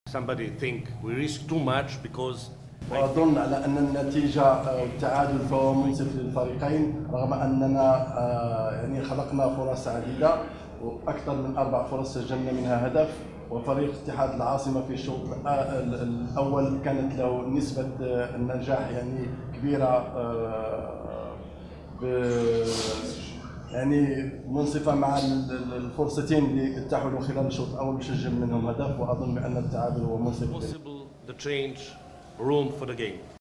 Somebody think we risk too much because وأظن على أن النتيجة والتعادل فهو منصف للفريقين رغم أننا يعني خلقنا فرص عديدة وأكثر من 4 فرص سجلنا منها هدف. وفريق اتحاد العاصمة في الشوط الأول كانت له نسبة النجاح يعني كبيرة يعني منصفة مع الفرصتين اللي اتاحوا له خلال الشوط الأول وسجل منهم هدف. وأظن بأن التعادل هو منصف. possible the change room for the game.